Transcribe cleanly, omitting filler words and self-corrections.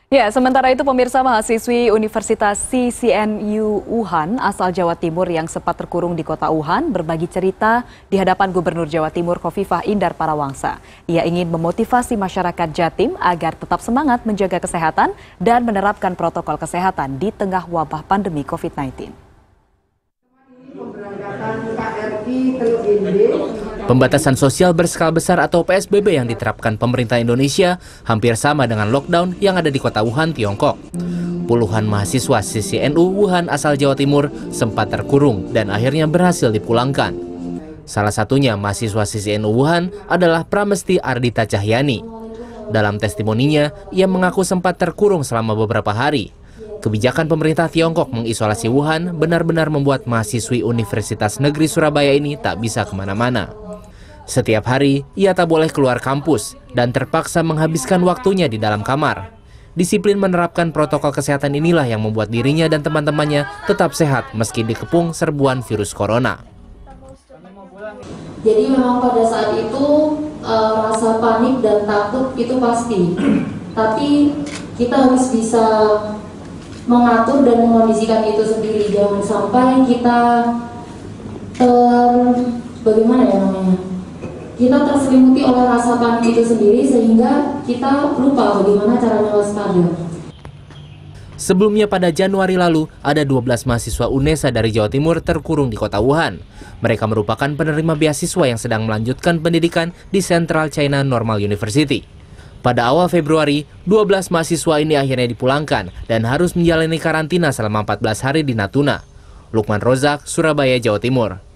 Ya, sementara itu pemirsa, mahasiswi Universitas CCNU Wuhan asal Jawa Timur yang sempat terkurung di kota Wuhan berbagi cerita di hadapan Gubernur Jawa Timur Khofifah Indar Parawangsa. Ia ingin memotivasi masyarakat Jatim agar tetap semangat menjaga kesehatan dan menerapkan protokol kesehatan di tengah wabah pandemi COVID-19. Pembatasan sosial berskala besar atau PSBB yang diterapkan pemerintah Indonesia hampir sama dengan lockdown yang ada di kota Wuhan, Tiongkok. Puluhan mahasiswa CCNU Wuhan asal Jawa Timur sempat terkurung dan akhirnya berhasil dipulangkan. Salah satunya mahasiswa CCNU Wuhan adalah Pramesti Ardita Cahyani. Dalam testimoninya, ia mengaku sempat terkurung selama beberapa hari. Kebijakan pemerintah Tiongkok mengisolasi Wuhan benar-benar membuat mahasiswi Universitas Negeri Surabaya ini tak bisa kemana-mana. Setiap hari, ia tak boleh keluar kampus dan terpaksa menghabiskan waktunya di dalam kamar. Disiplin menerapkan protokol kesehatan inilah yang membuat dirinya dan teman-temannya tetap sehat meski dikepung serbuan virus corona. Jadi memang pada saat itu rasa panik dan takut itu pasti. Tapi kita harus bisa mengatur dan mengondisikan itu sendiri. Jangan sampai kita bagaimana ya namanya? Kita terselimuti oleh rasa panik itu sendiri sehingga kita lupa bagaimana caranya waspada. Sebelumnya pada Januari lalu, ada 12 mahasiswa UNESA dari Jawa Timur terkurung di kota Wuhan. Mereka merupakan penerima beasiswa yang sedang melanjutkan pendidikan di Central China Normal University. Pada awal Februari, 12 mahasiswa ini akhirnya dipulangkan dan harus menjalani karantina selama 14 hari di Natuna. Lukman Rozak, Surabaya, Jawa Timur.